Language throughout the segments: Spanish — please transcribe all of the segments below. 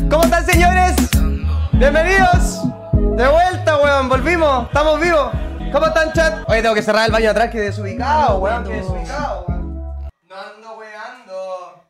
¿Cómo están, señores? Bienvenidos. De vuelta, weón, volvimos, estamos vivos. ¿Cómo están, chat? Oye, tengo que cerrar el baño de atrás, que desubicado, weón, que desubicado, weón. No ando weando.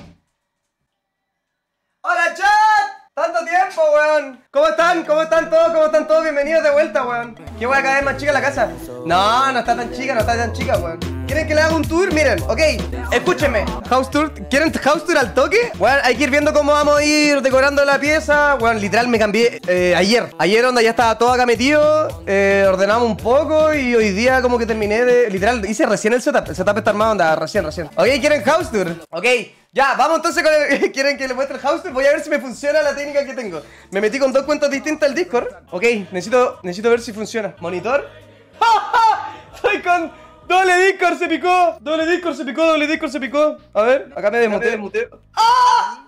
¡Hola, chat! ¡Tanto tiempo, weón! ¿Cómo están? ¿Cómo están todos? ¿Cómo están todos? Bienvenidos de vuelta, weón. ¿Qué weón, cada vez más chica la casa? No, no está tan chica, no está tan chica, weón. ¿Quieren que le haga un tour? Miren, ok, escúchenme. House tour, ¿quieren house tour al toque? Weón, hay que ir viendo cómo vamos a ir decorando la pieza. Weón, literal me cambié ayer. Ayer, onda, ya estaba todo acá metido. Ordenamos un poco y hoy día como que terminé de... Literal, hice recién el setup. El setup está armado, onda, recién. Ok, ¿quieren house tour? Ok. Ya, vamos entonces con el... ¿Quieren que les muestre el house tour? Voy a ver si me funciona la técnica que tengo. Me metí con dos cuentas distintas al Discord. Ok, necesito ver si funciona. Monitor. ¡Ja, ja! Estoy con... Doble Discord se picó. Doble Discord se picó. A ver, acá me desmuteo. ¡Ah!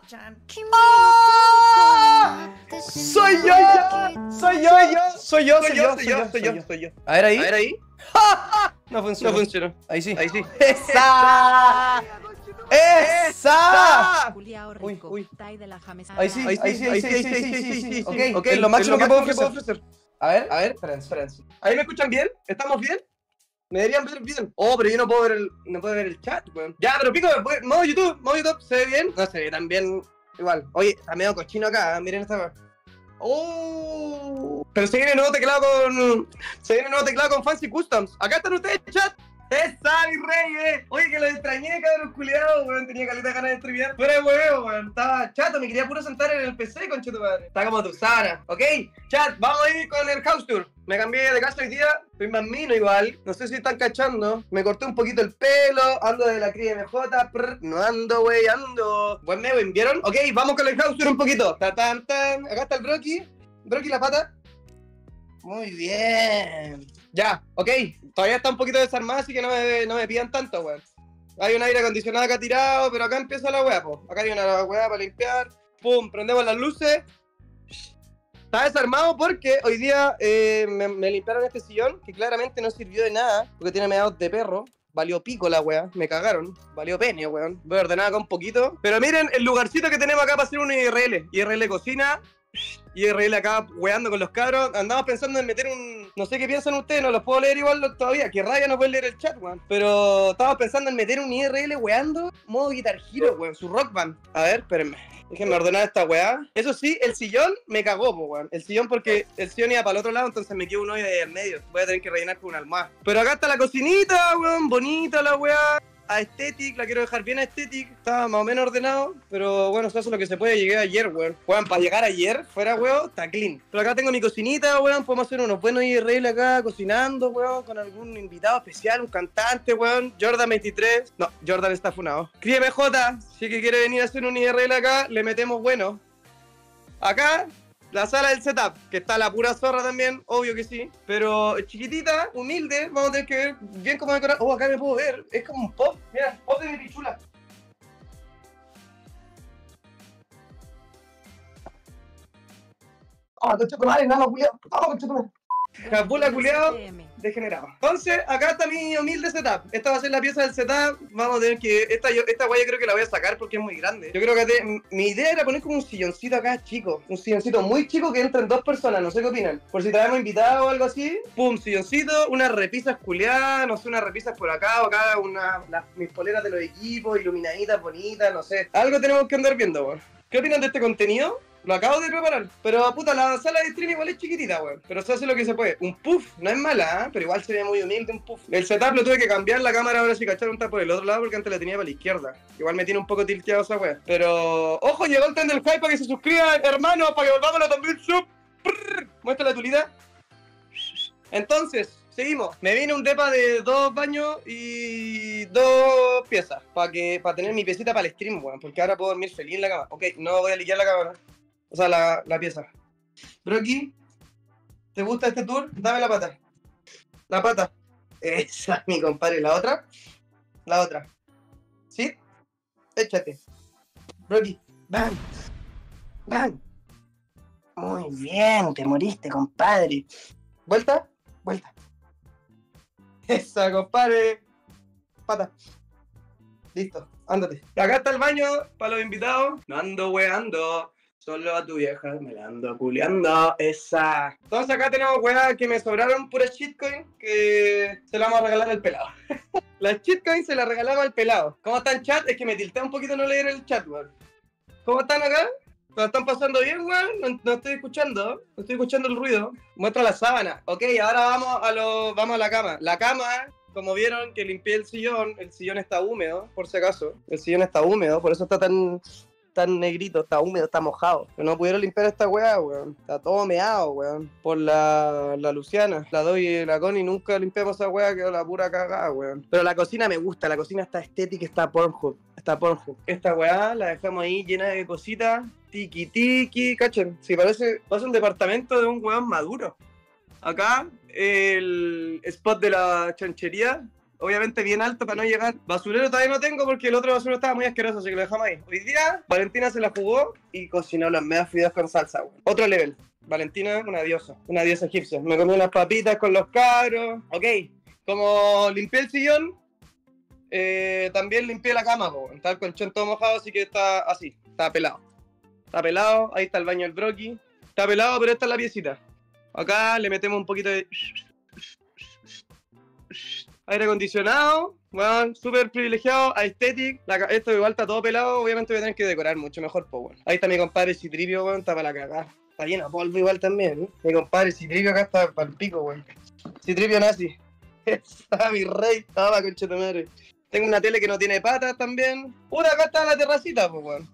¡Ah! Soy yo. A ver ahí. ¡Ja, ja! No funcionó. Ahí sí. ¡Esa! Uy. Ahí sí. Ok, es lo máximo que puedo ofrecer. A ver, espérense. ¿Ahí me escuchan bien? ¿Estamos bien? Me deberían ver bien. Oh, pero yo no puedo ver el chat, weón. Ya, pero pico, modo YouTube, ¿se ve bien? No se ve tan bien igual. Oye, está medio cochino acá, miren esta weón. Oh, pero se viene nuevo teclado con Fancy Customs. Acá están ustedes, chat. ¡Esa, mi rey, Oye, que lo extrañé, cabrón culiados, weón. Tenía caleta de ganas de streamear. Fuera de huevo, weón. Estaba chato, me quería puro sentar en el PC, concha tu madre. Está como tu Sara. Ok, chat, vamos a ir con el house tour. Me cambié de casa hoy día, soy más mino igual. No sé si están cachando. Me corté un poquito el pelo, ando de la cría MJ. No ando, wey, ando. Buen meo, ¿vieron? Ok, vamos con el house tour un poquito. Acá está el Brocky. Brocky la pata. Muy bien. Ya, ok. Todavía está un poquito desarmada, así que no me pidan tanto, weón. Hay un aire acondicionado acá tirado, pero acá empieza la weá, po. Acá hay una weá para limpiar. Pum, prendemos las luces. Está desarmado porque hoy día me limpiaron este sillón, que claramente no sirvió de nada, porque tiene meados de perro. Valió pico la weá, me cagaron. Valió penio, weón. Voy a ordenar acá un poquito. Pero miren el lugarcito que tenemos acá para hacer un IRL. IRL cocina. IRL acá weando con los cabros. Andamos pensando en meter un... No sé qué piensan ustedes, no los puedo leer igual todavía. Que rabia no pueden leer el chat, weón. Pero estamos pensando en meter un IRL weando. Modo Guitar Hero, weón. Su rock band. A ver, espérenme. Déjenme ordenar esta weá. Eso sí, el sillón me cagó, po, weón. El sillón porque el sillón iba para el otro lado, entonces me quedó un hoyo ahí al medio. Voy a tener que rellenar con una almohada. Pero acá está la cocinita, weón. Bonita la weá. Aesthetic, la quiero dejar bien aesthetic. Está más o menos ordenado, pero bueno, eso es lo que se puede. Llegué ayer, weón. Weón, para llegar ayer, fuera, weón, está clean. Pero acá tengo mi cocinita, weón. Podemos hacer unos buenos IRL acá, cocinando, weón, con algún invitado especial, un cantante, weón. Jordan 23. No, Jordan está funado. Críeme J, si que quiere venir a hacer un IRL acá, le metemos bueno. Acá, la sala del setup, que está la pura zorra también, obvio que sí. Pero chiquitita, humilde, vamos a tener que ver bien cómo decorar. Oh, acá me puedo ver, es como un pop, mira, pop de mi pichula. Oh, concha tu madre, nano culiao. Oh, concha tu madre. Capula culiao, degenerado. Entonces, acá está mi humilde setup. Esta va a ser la pieza del setup. Vamos a tener que... Esta guaya creo que la voy a sacar porque es muy grande. Yo creo que mi idea era poner como un silloncito acá chico. Un silloncito muy chico que entren dos personas. No sé qué opinan. Por si traemos invitados o algo así. Pum, silloncito, unas repisas culiadas. No sé, unas repisas por acá o acá. Mis poleras de los equipos, iluminaditas, bonitas, no sé. Algo tenemos que andar viendo, weón. ¿Qué opinan de este contenido? Lo acabo de preparar. Pero puta, la sala de stream igual es chiquitita, weón. Pero se hace lo que se puede. Un puff, no es mala, ¿eh? Pero igual sería muy humilde un puff. El setup lo tuve que cambiar, la cámara ahora sí cacharon está por el otro lado porque antes la tenía para la izquierda. Igual me tiene un poco tilteado esa weá. Pero, ojo, llegó el tren del hype para que se suscriban, hermanos, para que volvamos a los 2000 sub. Muestra la tulita. Entonces, seguimos. Me viene un depa de 2 baños y 2 piezas. Para tener mi piecita para el stream, weón. Porque ahora puedo dormir feliz en la cama. Ok, no voy a liquear la cámara. O sea, la pieza. Brocky, ¿te gusta este tour? Dame la pata. La pata. Esa, mi compadre. ¿La otra? La otra. ¿Sí? Échate. Brocky. ¡Bam! ¡Bam! Muy bien, te moriste, compadre. ¿Vuelta? Vuelta. Esa, compadre. Pata. Listo, ándate. Acá está el baño para los invitados. No ando weando. Solo a tu vieja me la ando culiando. Esa. Entonces acá tenemos weas que me sobraron puras shitcoin que se la vamos a regalar al pelado. Las shitcoins se las regalamos al pelado. ¿Cómo están, chat? Es que me tilté un poquito no leer el chat, weón. ¿Cómo están acá? ¿Lo están pasando bien, weón? No estoy escuchando. No estoy escuchando el ruido. Muestra la sábana. Ok, ahora vamos a la cama. La cama, como vieron que limpié el sillón está húmedo, por si acaso. El sillón está húmedo, por eso está tan negrito, está húmedo, está mojado. Pero no pudieron limpiar esta weá, weón. Está todo meado, weón. Por la Luciana. La Doy y la Connie nunca limpiamos esa weá, quedó la pura cagada, weón. Pero la cocina me gusta, la cocina está estética, está Pornhub. Está Pornhub. Esta weá la dejamos ahí llena de cositas. Tiki tiki, cachen. Sí, parece un departamento de un weón maduro. Acá, el spot de la chanchería. Obviamente bien alto para no llegar. Basurero todavía no tengo porque el otro basurero estaba muy asqueroso, así que lo dejamos ahí. Hoy día, Valentina se la jugó y cocinó los medios fideos con salsa, güey. Otro level. Valentina, una diosa egipcia. Me comí unas papitas con los cabros. Ok, como limpié el sillón, también limpié la cama, güey. Está el colchón todo mojado, así que está así, está pelado. Está pelado, ahí está el baño del broqui. Está pelado, pero esta es la piecita. Acá le metemos un poquito de aire acondicionado, bueno, súper privilegiado, aesthetic. Esto igual está todo pelado, obviamente voy a tener que decorar mucho mejor, pues bueno. Ahí está mi compadre Citripio, weón, está para la cagada. Está lleno de polvo igual también, ¿eh? Mi compadre Citripio acá está para el pico, weón. Citripio nazi. Está mi rey, estaba concha de madre. Tengo una tele que no tiene patas también. Puta, acá está la terracita, pues weón.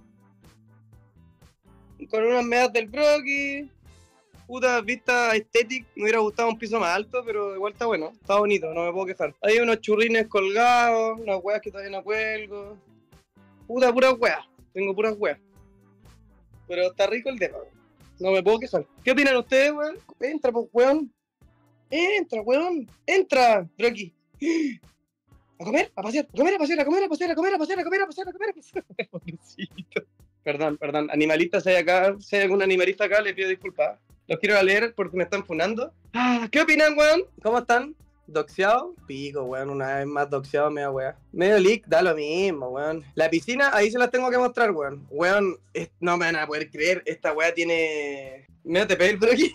Con unas medias del broqui. Puta, vista estética, me hubiera gustado un piso más alto, pero igual está bueno, está bonito, no me puedo quejar. Hay unos churrines colgados, unas weas que todavía no cuelgo. Puta, puras weas, tengo puras weas. Pero está rico el depa, no me puedo quejar. ¿Qué opinan ustedes, weón? Entra, pues, weón. Entra, weón. Entra, Brocky. A comer, a pasear, a comer, a pasear, a comer, a pasear, a comer, a pasear, a comer, a pasear, a comer, a pasear. Perdón, animalistas hay acá, si hay algún animalista acá, le pido disculpas. Los quiero leer porque me están funando. ¿Qué opinan, weón? ¿Cómo están? ¿Doxeado? Pico, weón, una vez más doxeado, media weá. Medio leak, da lo mismo, weón. La piscina, ahí se las tengo que mostrar, weón. Weón, no me van a poder creer, esta weá tiene... Medio te pegué por aquí.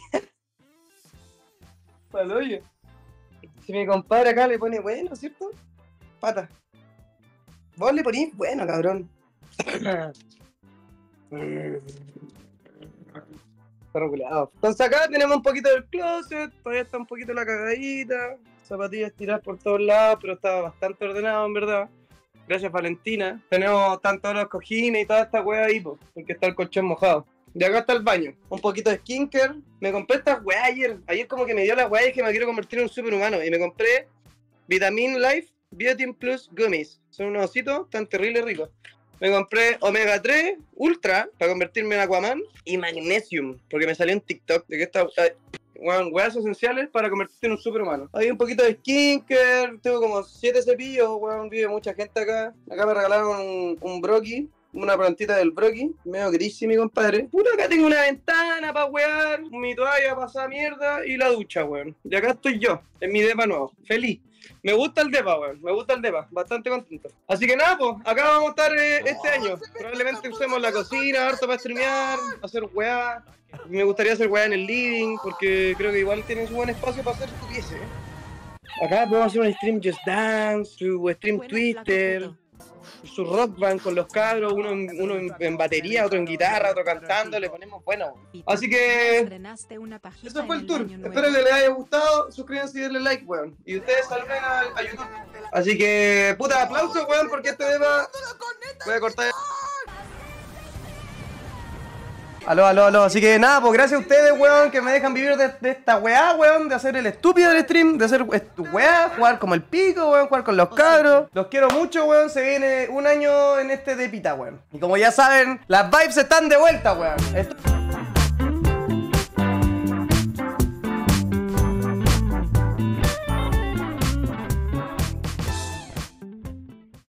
Paloyo. Si mi compadre acá le pone bueno, ¿cierto? Pata. Vos le ponís bueno, cabrón. Entonces acá tenemos un poquito del closet, todavía está un poquito la cagadita, zapatillas tiradas por todos lados, pero está bastante ordenado en verdad. Gracias Valentina. Tenemos tanto los cojines y toda esta wea ahí, porque está el colchón mojado. Y acá está el baño, un poquito de skincare. Me compré estas weas ayer como que me dio la wea y que me quiero convertir en un superhumano. Y me compré Vitamin Life Biotin Plus Gummies. Son unos ositos tan terribles ricos. Me compré Omega 3 Ultra para convertirme en Aquaman y Magnesium, porque me salió en TikTok de que esta weas esenciales para convertirte en un superhumano. Hay un poquito de skincare, tengo como 7 cepillos, weón, vive mucha gente acá. Acá me regalaron un broqui, una plantita del broqui, medio gris, mi compadre. Puta, acá tengo una ventana para wear, mi toalla pasada mierda y la ducha, weón. Y acá estoy yo, en mi depa nuevo, feliz. Me gusta el depa, weón, me gusta el depa, bastante contento. Así que nada, pues, acá vamos a estar este año. Probablemente usemos la cocina, harto para streamear, hacer weá. Me gustaría hacer weá en el living, porque creo que igual tienen su buen espacio para hacer estupideces, Acá podemos hacer un stream Just Dance, su stream Twitter, su rock band con los cabros, uno en batería, otro en guitarra, otro cantando, le ponemos bueno. Así que eso fue el tour. Espero que les haya gustado, suscríbanse y denle like, weón. Y ustedes salven a YouTube. Así que, puta, aplausos, weón, porque este tema... Voy a cortar... Aló, así que nada, pues gracias a ustedes, weón, que me dejan vivir de esta weá, weón, de hacer el estúpido del stream, de hacer weá, jugar como el pico, weón, jugar con los cabros. Los quiero mucho, weón, se viene un año en este de pita, weón. Y como ya saben, las vibes están de vuelta, weón.